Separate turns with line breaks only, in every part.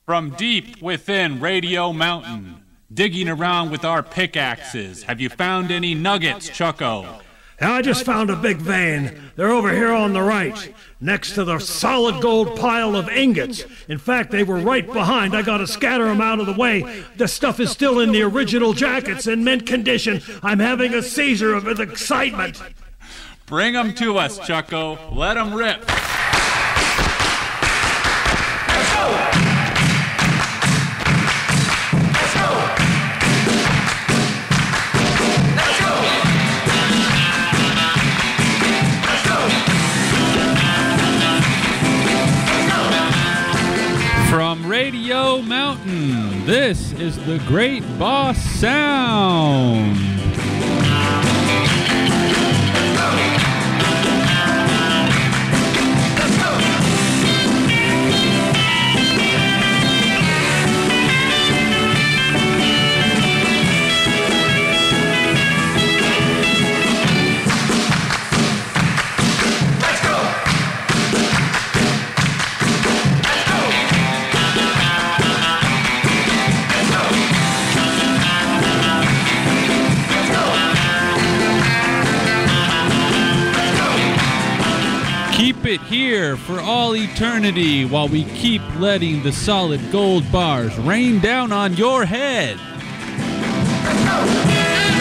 From deep within Radio Mountain, digging around with our pickaxes, have you found any nuggets, Chucko?
I just found a big vein. They're over here on the right, next to the solid gold pile of ingots. In fact, they were right behind. I gotta scatter them out of the way. The stuff is still in the original jackets in mint condition. I'm having a seizure of excitement.
Bring them to us, Chucko. Let them rip.
Let's go!
From Radio Mountain, this is the Great Boss Sound. Keep it here for all eternity while we keep letting the solid gold bars rain down on your head.
Let's go!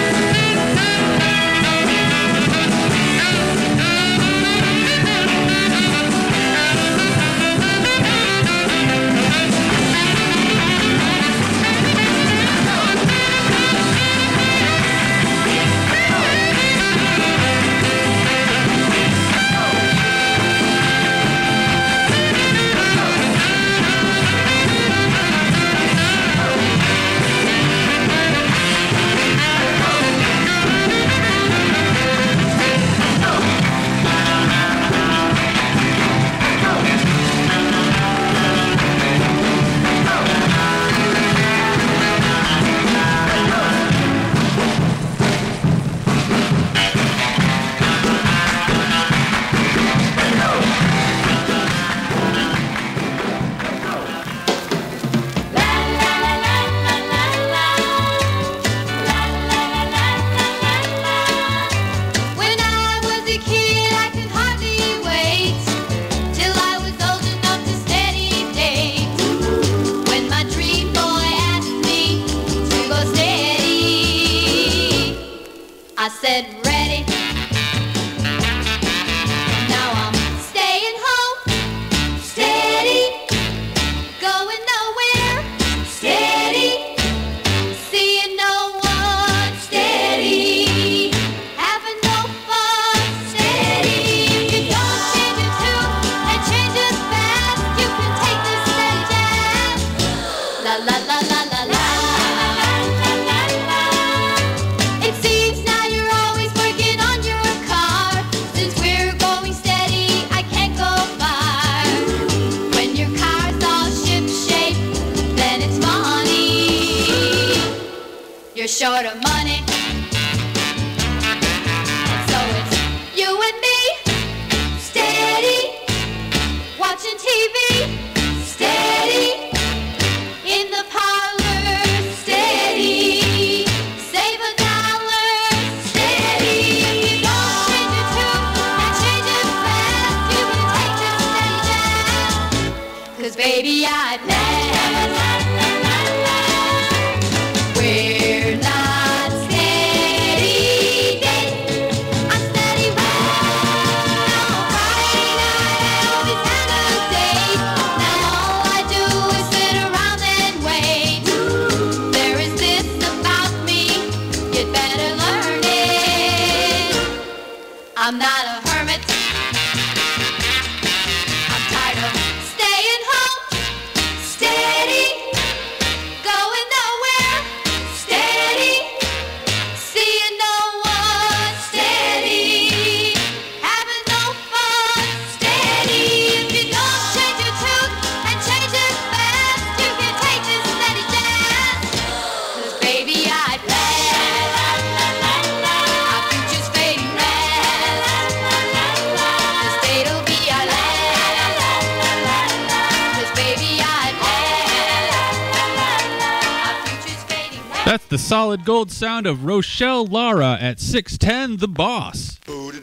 Short of money, so it's you and me, steady, watching TV, steady, in the parlor, steady, save $1, steady, don't change your tune and change it fast, you can take this steady jazz, 'cause baby I pass. We're not
That's the solid gold sound of Rochelle Lara at 610 The Boss.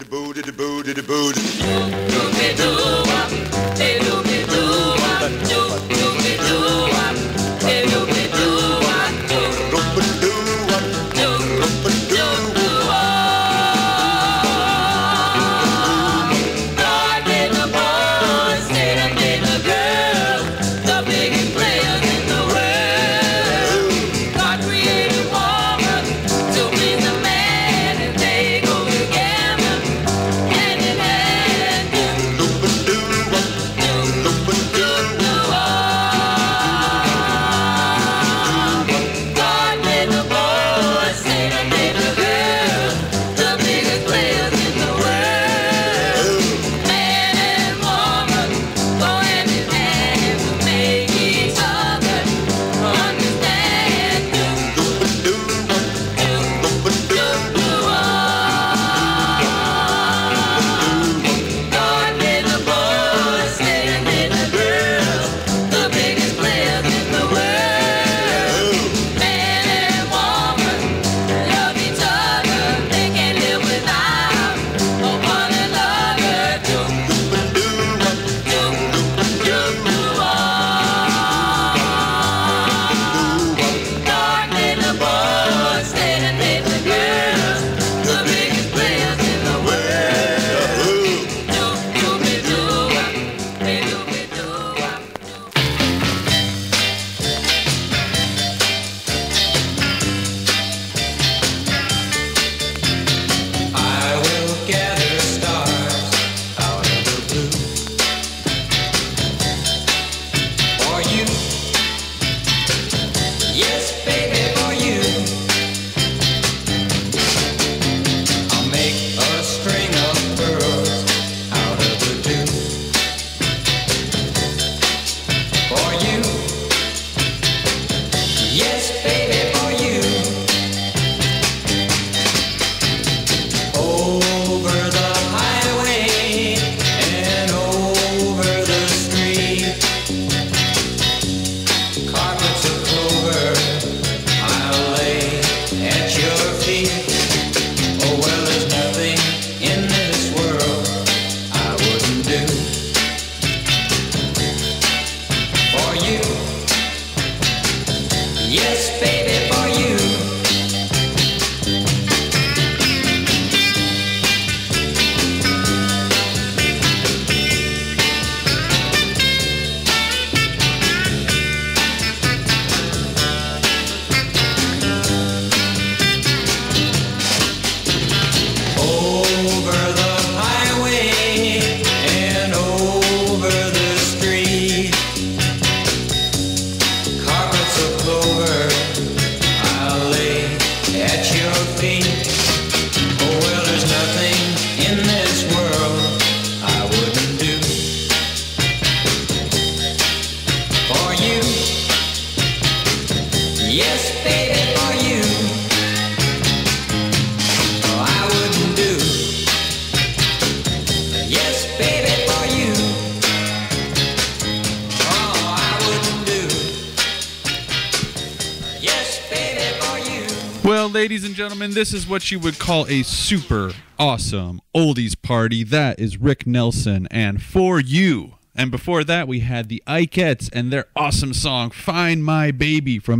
Well, ladies and gentlemen, this is what you would call a super awesome oldies party. That is Rick Nelson and For You. And before that, we had the Ikeettes and their awesome song, Find My Baby, from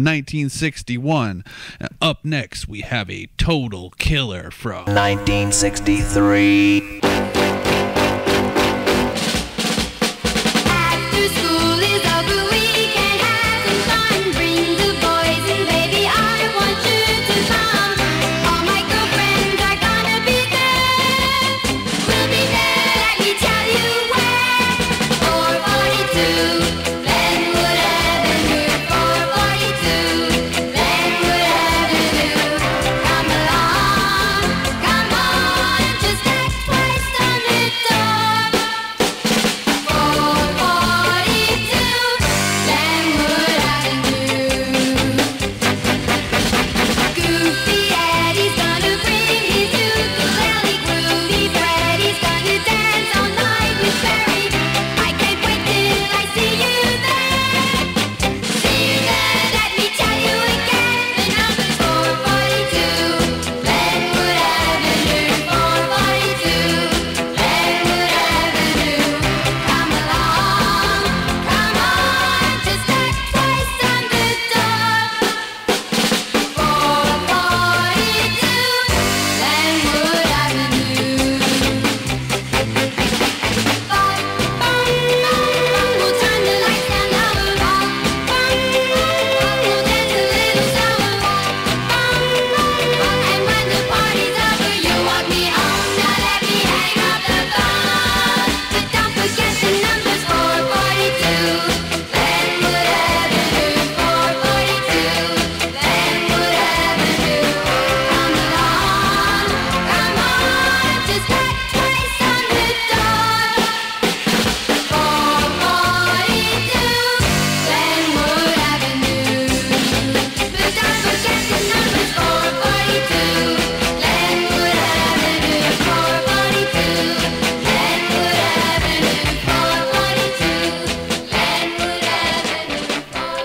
1961. And up next, we have a total killer from
1963.
After school is over, we can have some fun. Bring the boys and baby, I want you to come. All my girlfriends are gonna be there. We'll be there, let me tell you where. 442 Glenwood Avenue. 442 Glenwood Avenue. Come along, come on, just act twice, don't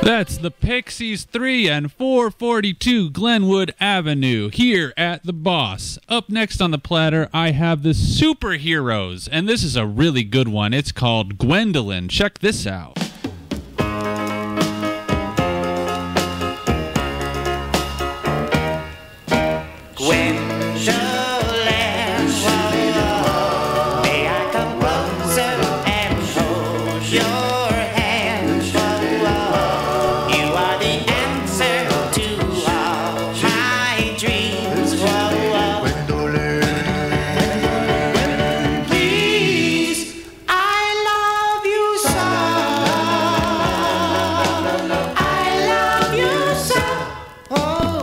That's the Pixies 3 and 442 Glenwood Avenue here at The Boss. Up next on the platter, I have the Superheroes, and this is a really good one. It's called Gwendolyn. Check this out.
May I come closer and hold your hand? You are the answer to all my dreams. Please, I love you so. I love you so. Oh,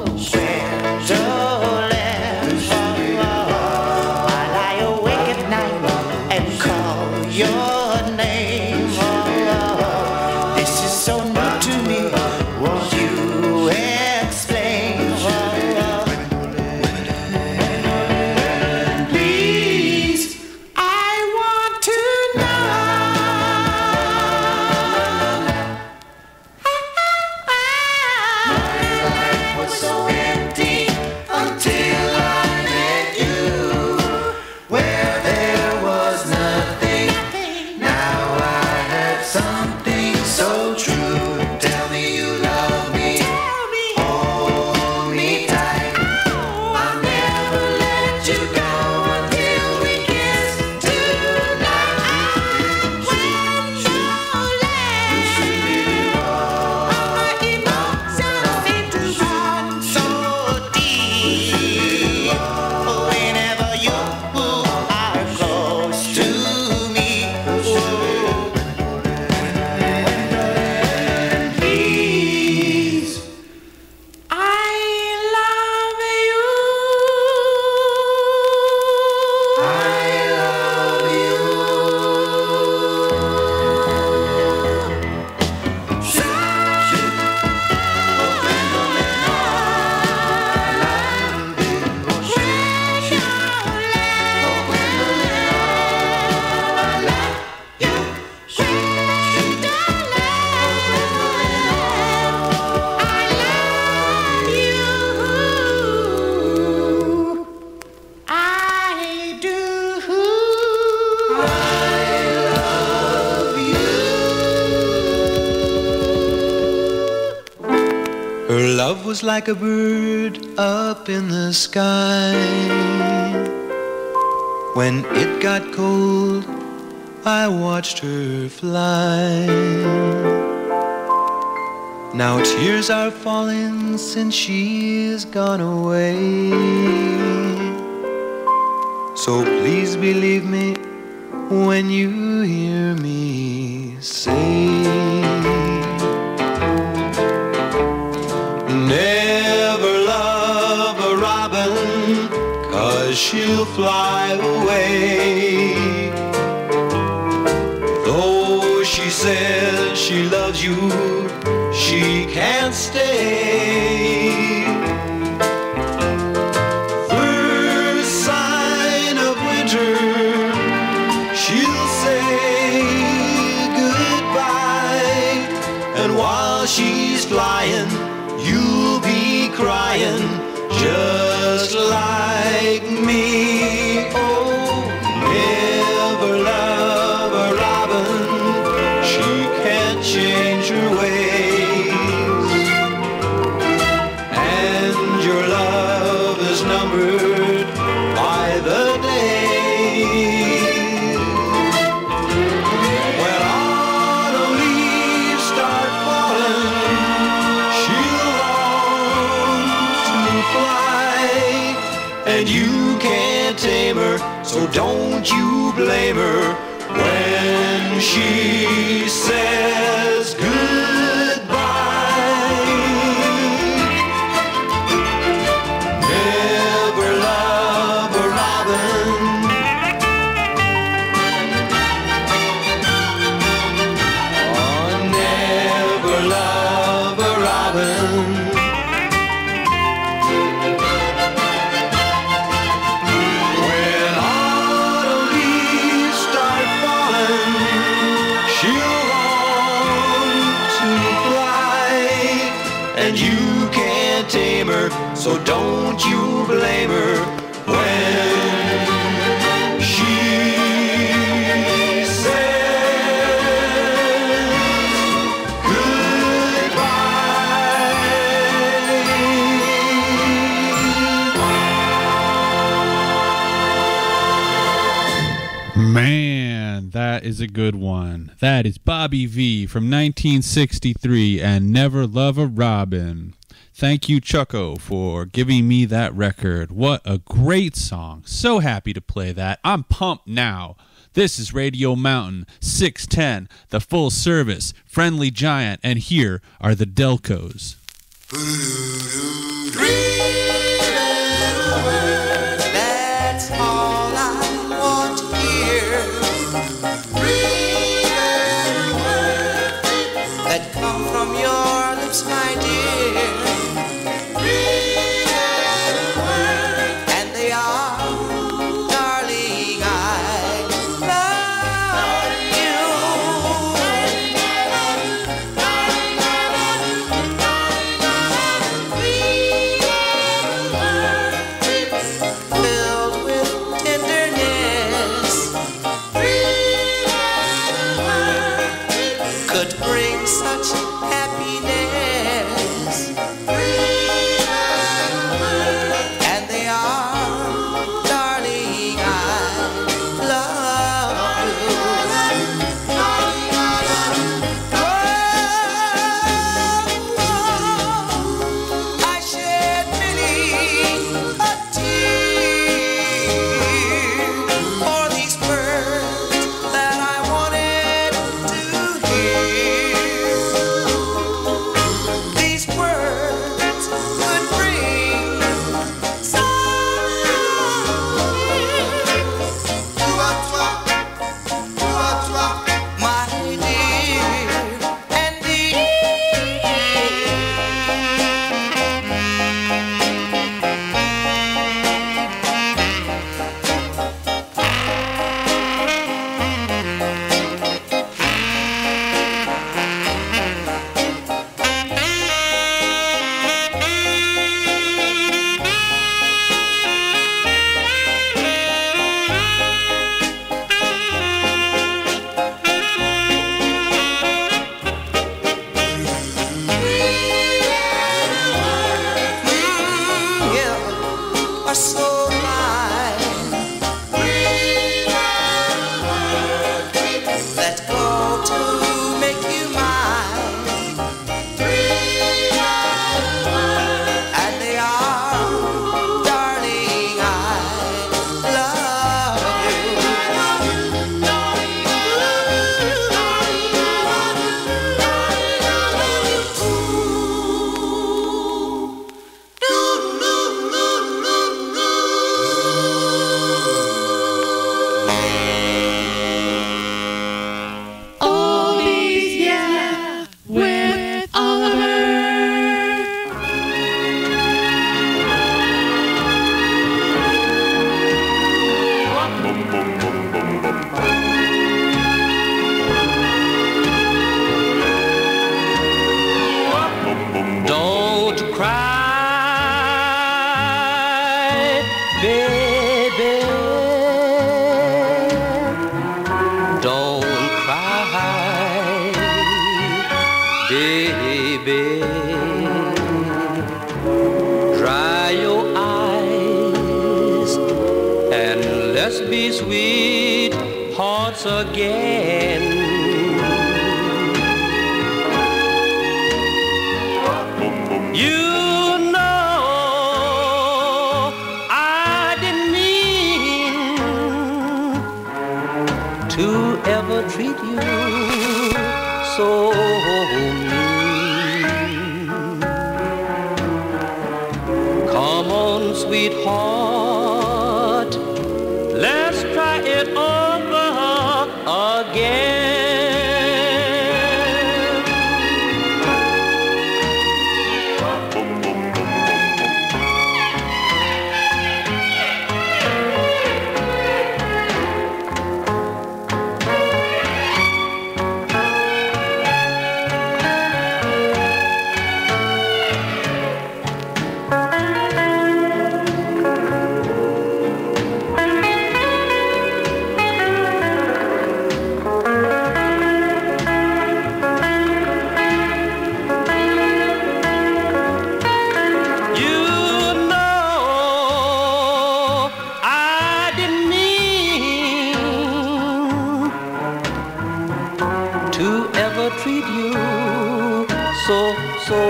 Gwendolyn. I lie awake at night and call your name. This is so new to me. Won't you explain? Please, I want to know. My life was so empty until I met you, where there was nothing. Now I have something so true. Tell me you love me. Hold me tight. I'll never let you go until we kiss tonight. All my emotions seem to run so deep. Whenever you are close to me, please, I love you. I love you. I do.
Her love was like a bird up in the sky. When it got cold, I watched her fly. Now tears are falling since she is gone away. So please believe me when you hear me say, never love a robin, 'cause she'll fly away. Though she says she loves you, she can't stay. First sign of winter, she'll say goodbye. And while she's flying, you'll be crying just like me. Oh, never love a robin, she can't change her ways. And your love is numbered by the days. When autumn leaves start falling, she'll long to fly, and you can't tame her, so don't you blame her when she says goodbye. Never love a robin, oh, never love a robin. When autumn leaves start falling, she'll long to fly, and you can't tame her, so don't you blame her when she
Man, that is a good one. That is Bobby V from 1963 and Never Love a Robin. Thank you, Chucko, for giving me that record. What a great song. So happy to play that. I'm pumped now. This is Radio Mountain 610, the full service, friendly giant, and here are the Delcos.
That's all I want to hear. Real words that come from your lips, my dear. Real words, and they are, darling, I love you. Filled with tenderness, could bring such happiness, and they are, darling, I love you. I shed many a tear for these words that I wanted to hear. These words could bring my dear and are so fine. Let go to make you mine. And they are, darling, I love
Oldies, yeah, with Oliver.
Don't cry, baby. Don't cry, baby. Dry your eyes and let's be sweethearts again. You know I didn't mean to ever treat you so mean. Come on, sweetheart, let's try it over again.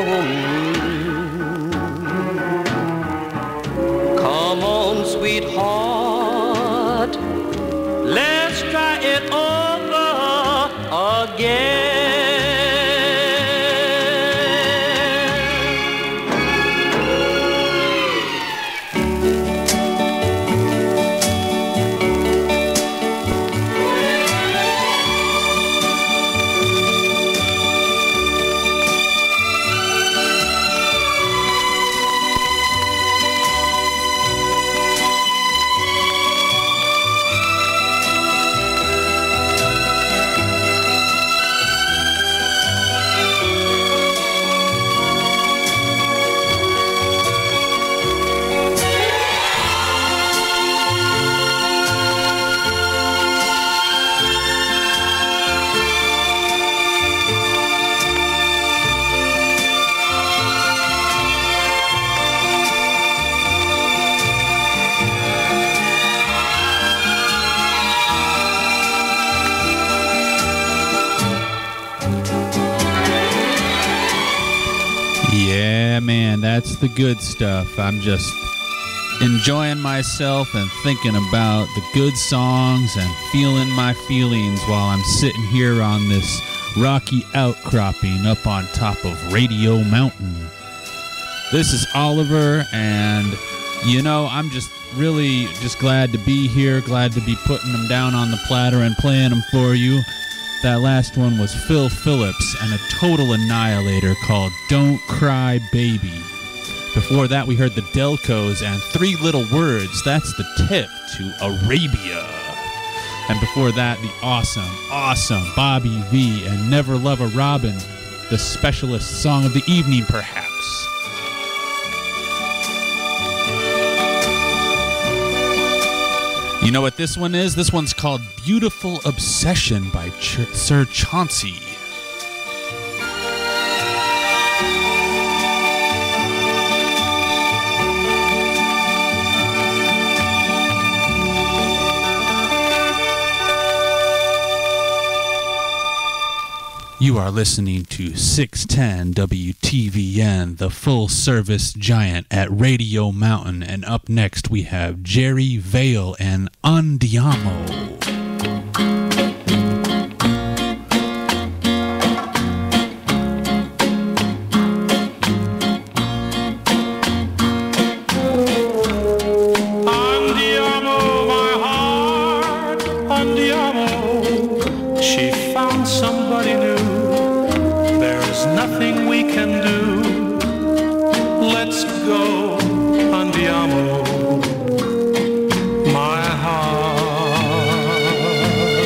Come on, sweetheart, let's try it over again.
Yeah, man, that's the good stuff. I'm just enjoying myself and thinking about the good songs and feeling my feelings while I'm sitting here on this rocky outcropping up on top of Radio Mountain. This is Oliver, and you know, I'm just really just glad to be here, glad to be putting them down on the platter and playing them for you. That last one was Phil Phillips and a total annihilator called Don't Cry Baby. Before that, we heard the Delcos and Three Little Words. That's the tip to Arabia. And before that, the awesome Bobby V and Never Love a Robin, the specialist song of the evening, perhaps. You know what this one is? This one's called Beautiful Obsession by Sir Chauncey. You are listening to 610 WTVN, the full-service giant at Radio Mountain. And up next, we have Jerry Vale and Andiamo.
Andiamo, my heart, andiamo. She found somebody new. There's nothing we can do. Let's go, andiamo, my heart.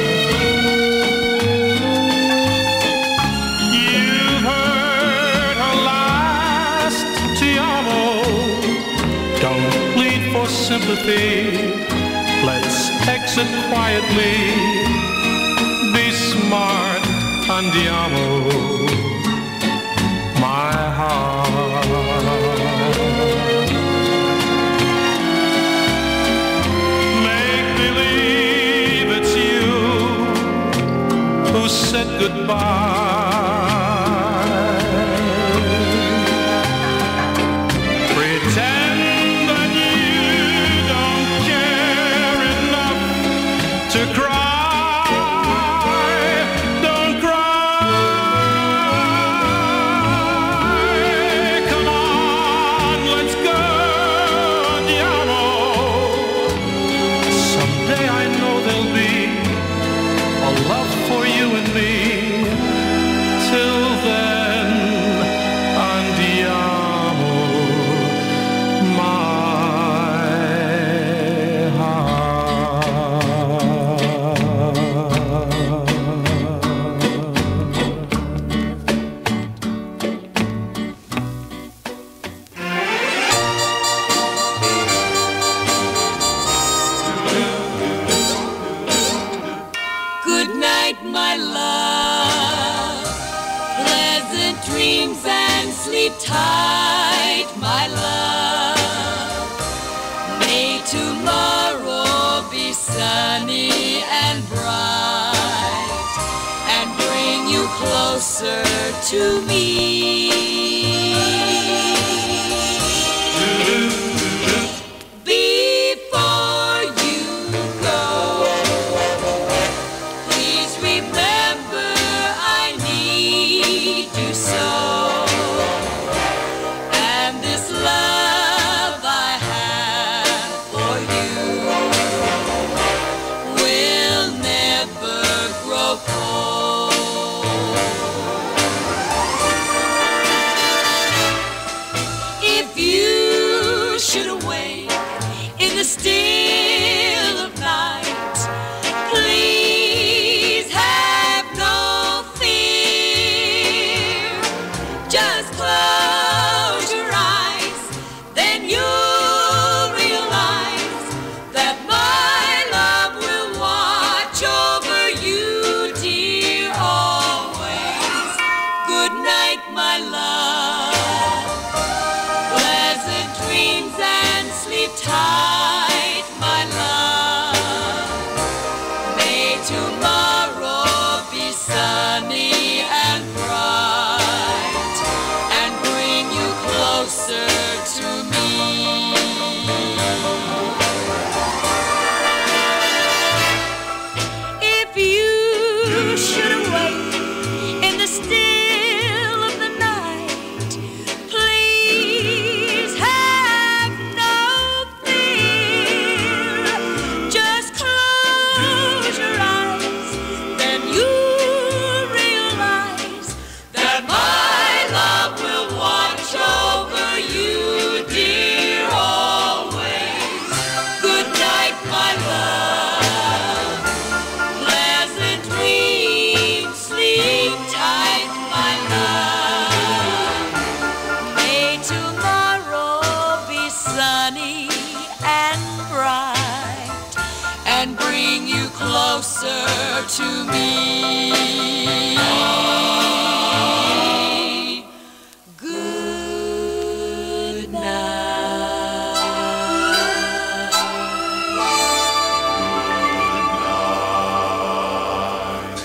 You've heard her last ti amo. Don't plead for sympathy. Let's exit quietly. Be smart, andiamo, my heart. Make believe it's you who said goodbye. Pretend that you don't care enough to cry.
Tight, my love. May tomorrow be sunny and bright and bring you closer to me. closer to me. If you should awake in the still of the night, please have no fear. Just close your eyes, then you realize that my love will watch over you, dear, always. Good night, my love. Pleasant dreams, sleep tight, my love. May tomorrow be sunny and bright and bring you closer to me. Good night.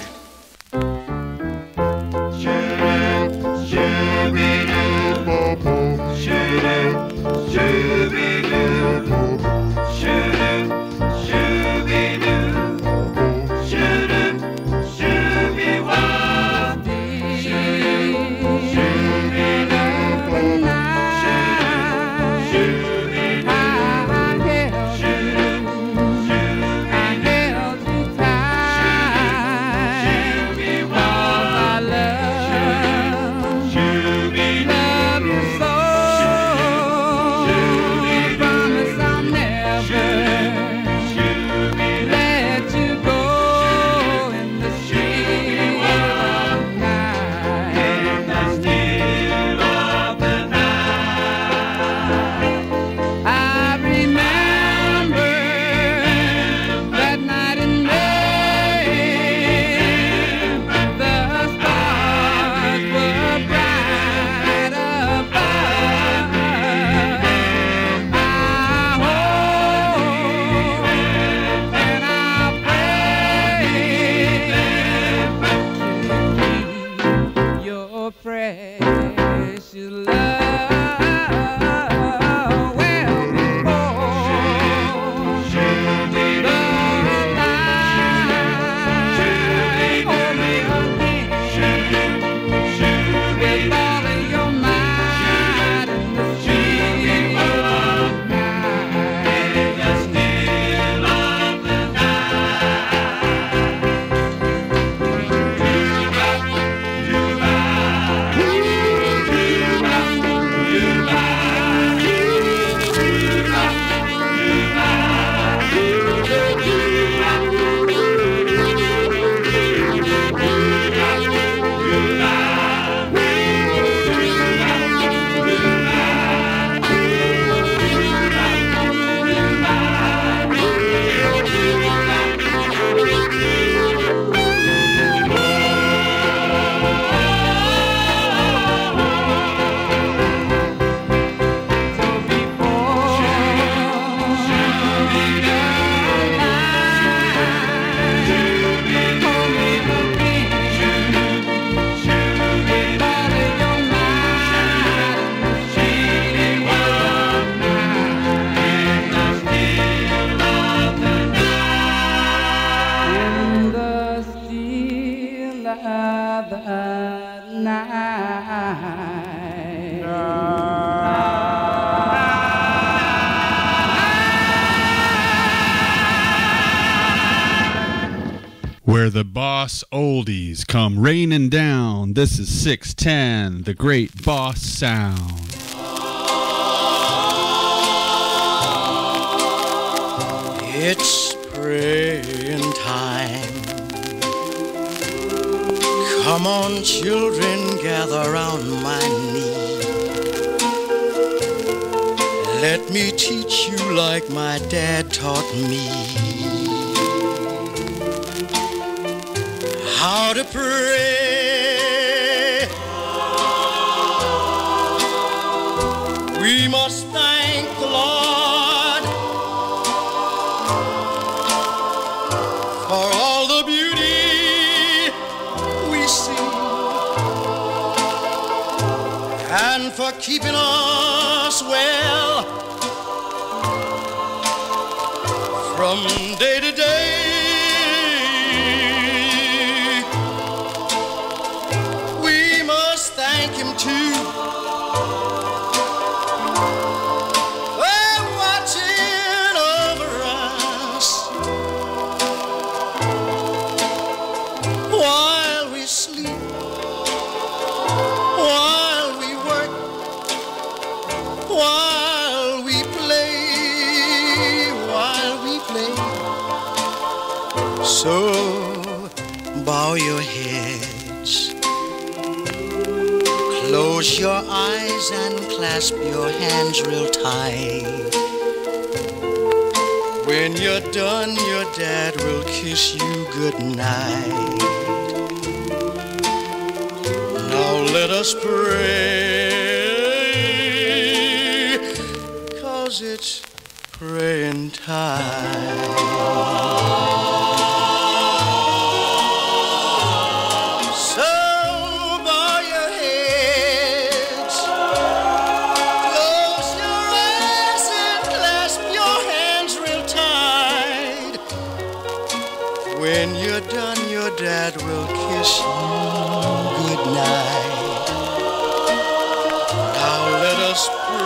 Where the boss oldies come raining down. This is 610, the great boss sound.
It's praying time. Come on, children, gather round my knee. Let me teach you like my dad taught me. How to pray. We must thank the Lord for all the beauty we see and for
keeping us well from day to day. We must thank him too for watching over us while we sleep, while we work, while we play, while we play. So bow your heads, close your eyes and clasp your hands real tight. When you're done, your dad will kiss you goodnight. Now let us pray, 'cause it's praying time. So bow your heads, close your eyes and clasp your hands real tight. When you're done, your dad will kiss you goodnight. Now let us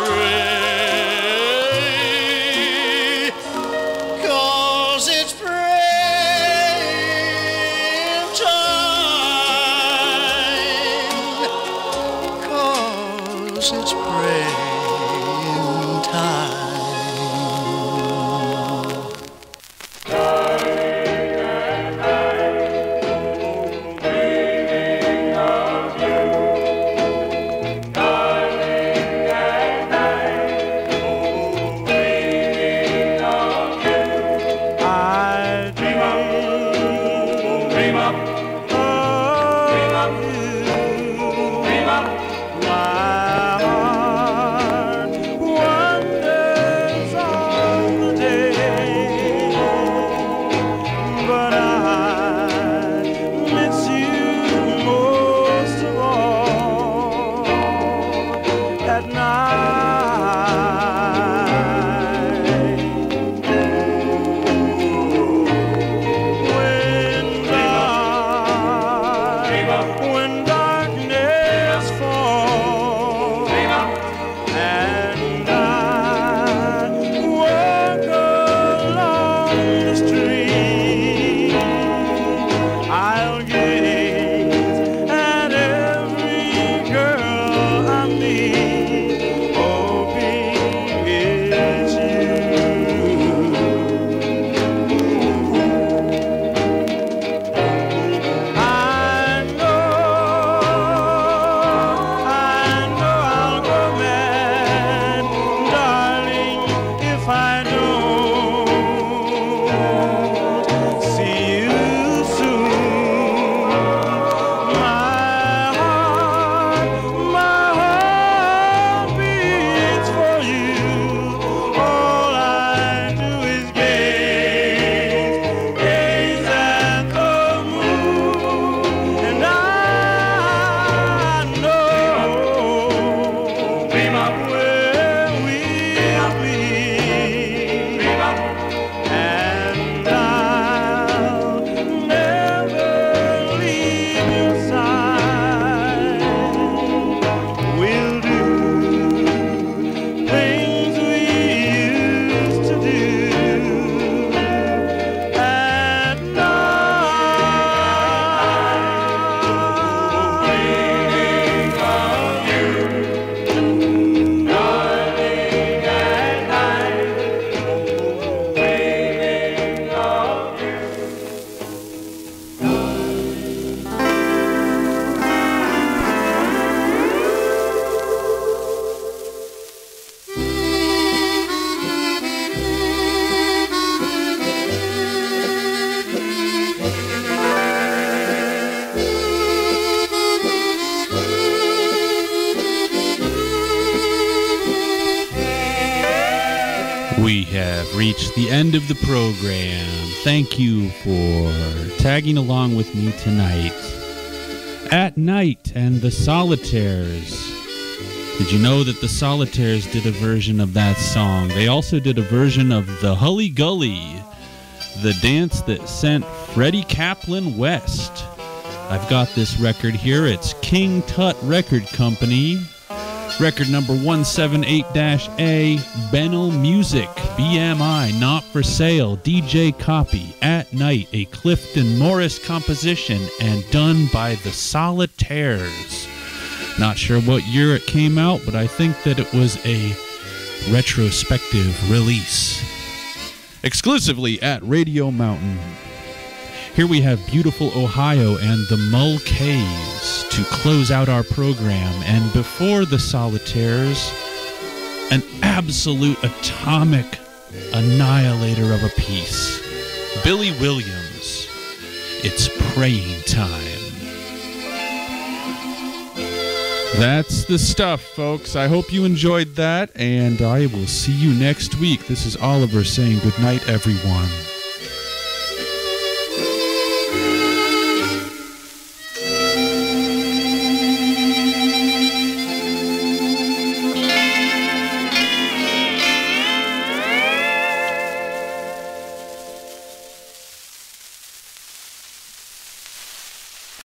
pray, 'cause it's praying time. 'Cause it's praying time.
We have reached the end of the program. Thank you for tagging along with me tonight. At Night and the Solitaires Did you know that the Solitaires did a version of that song? They also did a version of the Hully Gully, the dance that sent Freddie Kaplan west. I've got this record here. It's King Tut Record Company. Record number 178-A, Benel Music, BMI, not for sale, DJ copy, At Night, a Clifton Morris composition, and done by the Solitaires. Not sure what year it came out, but I think that it was a retrospective release. Exclusively at Radio Mountain. Here we have Beautiful Ohio and the Mulcays to close out our program. And before the Solitaires, an absolute atomic annihilator of a piece. Billy Williams, It's Praying Time. That's the stuff, folks. I hope you enjoyed that, and I will see you next week. This is Oliver saying good night, everyone.